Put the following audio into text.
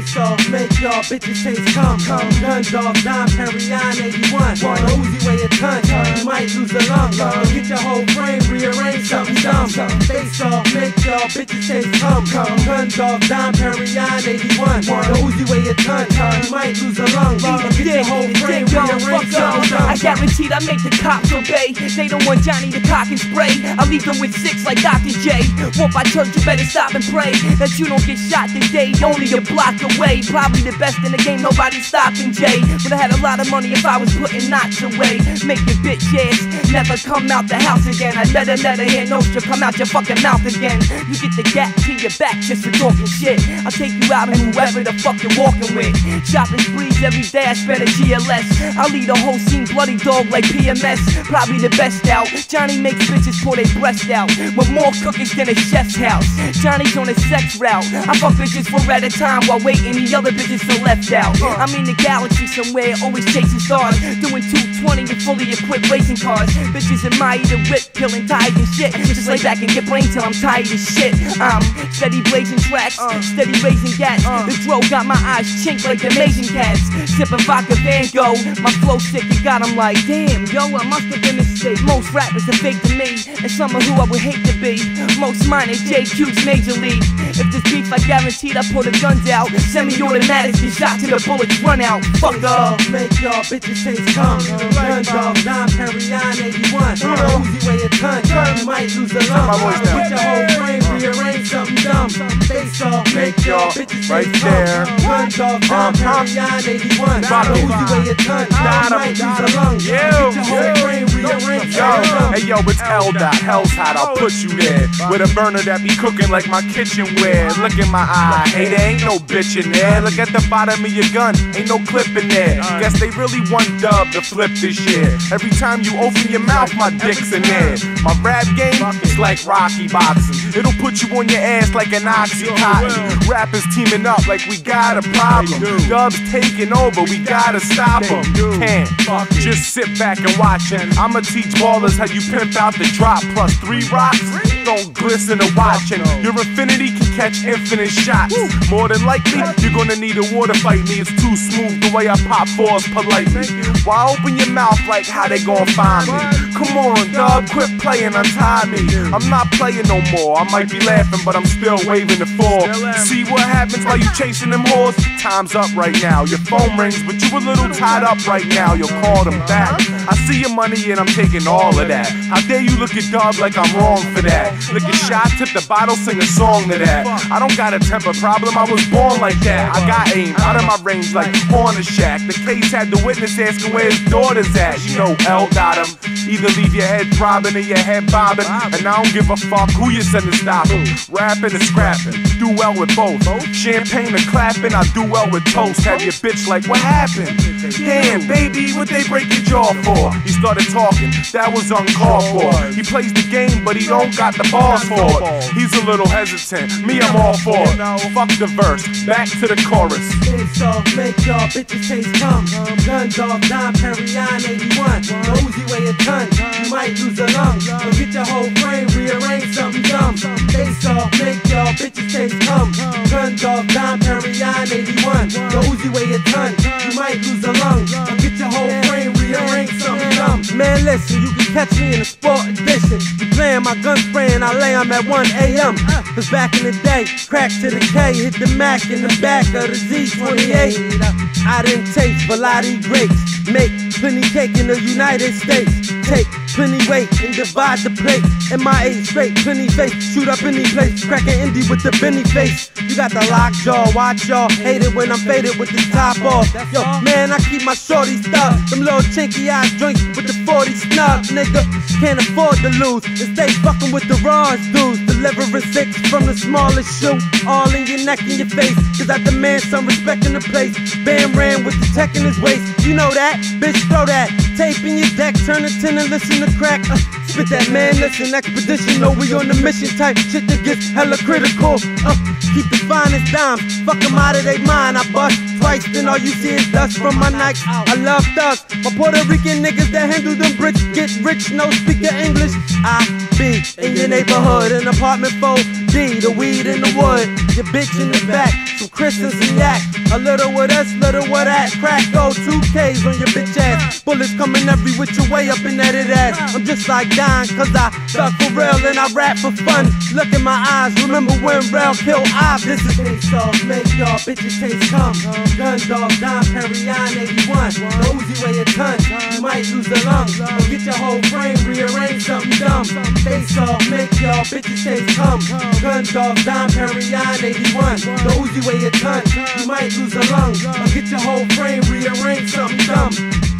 Face off, make y'all bitches taste cum. Guns off, Dom Perignon 81. The Uzi weigh a ton, you might lose a lung. Get your whole frame, rearrange something dumb. Face off, make y'all bitches taste cum. Guns off, Dom Perignon 81. The Uzi weigh a ton, you might lose a lung. Get your whole frame, rearrange something dumb. I guaranteed I make the cops obey. They don't want Johnny to cock and spray. I leave them with 6 like Dr. J. Whoop, I church, you better stop and pray that you don't get shot today. Only a block away. Probably the best in the game, nobody stopping Jay. But I had a lot of money if I was putting knots away. Make your bitch ass never come out the house again. I let her hear Nostra come out your fucking mouth again. You get the gap to your back just for talking shit. I'll take you out and whoever the fuck you're walking with. Shopping sprees every day, I spend a GLS. I'll lead a whole scene bloody dog like PMS. Probably the best out. Johnny makes bitches pour their breast out with more cookies than a chef's house. Johnny's on a sex route. I fuck bitches 4 at a time while waiting the other bitches are left out. I'm in the galaxy somewhere, always chasing stars, doing 220 and fully equipped racing cars. Bitches admire the whip, killing tires and shit. Just lay back and get brain till I'm tired as shit. I'm steady blazing tracks, steady raising gas. The dro got my eyes chinked like amazing cats. Sipping vodka Van Gogh, my flow sick, you got 'em like damn, yo, I must have been a mistake. Most rappers are fake to me, and some are who I would hate to be. Most mine is JQ's major league. If this beef I guaranteed I pull the guns out. Semi-automatics get shot till the bullets run out. Fuck up. Make y'all bitches taste cum. Guns off, Dom Perignon 81. The Uzi weigh a ton, you might lose a lung. Get your whole frame, rearrange something dumb. Face off, make y'all bitches taste cum. Guns off, Dom Perignon 81. The Uzi weigh a ton, you might lose a lung. Get your whole frame, rearrange something dumb. Hey yo, it's L.Dot, hell's hot, I'll put you there. With a burner that be cooking like my kitchenware. Look in my eye, hey, there ain't no bitch in there. Look at the bottom of your gun, ain't no clip in there. Guess they really want Dub to flip this year. Every time you open your mouth, my dick's in there. My rap game is like Rocky boxing. It'll put you on your ass like an Oxycontin. Rappers teaming up like we got a problem. Dub's taking over, we gotta stop him. Can't, just sit back and watch him. I'ma teach ballers how you pimp out the drop. Plus 3 rocks, don't glisten or watching. Your infinity can catch infinite shots. More than likely, you're gonna need a water fight me. It's too smooth the way I pop 4s politely. Why open your mouth like how they gon' find me? Come on, dog, quit playing, untie me. I'm not playing no more. I might be laughing, but I'm still waving the 4. See what happens while you chasing them whores? Time's up right now. Your phone rings, but you a little tied up right now. You'll call them back. I see your money and I'm taking all of that. How dare you look at Dub like I'm wrong for that? Lick a shot, tip the bottle, sing a song to that. I don't got a temper problem, I was born like that. I got aim out of my range like on a shack. The case had the witness asking where his daughter's at. You know L.Dot him. Either leave your head throbbing or your head bobbing. And I don't give a fuck who you send to stop him. Rapping and scrapping, do well with both. Champagne and clapping, I do well with toast. Have your bitch like, what happened? Damn, baby, what they break your jaw for? He started talking, that was uncalled for. He plays the game, but he don't got the balls for it. He's a little hesitant, me I'm all for it. Fuck the verse, back to the chorus. Face off, make y'all bitches taste cum. Guns off, Dom Perignon 81. The Uzi weigh a ton, you might lose a lung. Get your whole frame, rearrange something dumb. Face off, make y'all bitches taste cum. Guns off, Dom Perignon 81. The Uzi weigh a ton, you might lose a lung. Get your whole frame, rearrange something dumb. Man, listen, you can catch me in a sport edition. You playing my gun spraying, I lay 'em at 1 a.m. Cause back in the day, crack to the K, hit the Mac in the back of the Z28. I didn't taste Velati grapes, make plenty cake in the United States. Take plenty weight and divide the plate. MIA straight, plenty face, shoot up any place. Crackin' indie with the Benny face. You got the lock jaw, watch y'all. Hate it when I'm faded with the top off. Yo, man, I keep my shorty stuck. Them little chinky ass joints with the 40 snub, nigga. Can't afford to lose. And stay fucking with the rawest dudes. Delivering 6 from the smallest shoe. All in your neck and your face. Cause I demand some respect in the place. Bam ran with the tech in his waist. You know that, bitch, throw that. Tape in your deck, turn it 10 and listen to crack. Spit that man, listen, expedition. Know we on the mission type shit that gets hella critical. Keep the finest dimes, fuck them out of their mind. I bust twice, then all you see is dust from my Nikes. I love thugs, my Puerto Rican niggas that handle them bricks. Get rich, no speak of English. I be in your neighborhood, an apartment full. D, the weed in the wood. Your bitch in the back, some Christmas and yak. A little with us, little with that. Crack go 2Ks on your bitch ass. Bullets coming every which way up in that ass. I'm just like Don, cause I thug for real and I rap for fun. Look in my eyes, remember when Rel killed Ob. This is face off, make y'all bitches taste cum. Gun dog, Dom Perignon 81. The Uzi weigh a ton, you might lose a lung. Or get your whole frame, rearrange something dumb. Face off, make y'all bitches taste cum. Gun dog, Dom Perignon 81. The Uzi weigh a ton, you might lose a lung. Or get your whole frame, rearrange something dumb.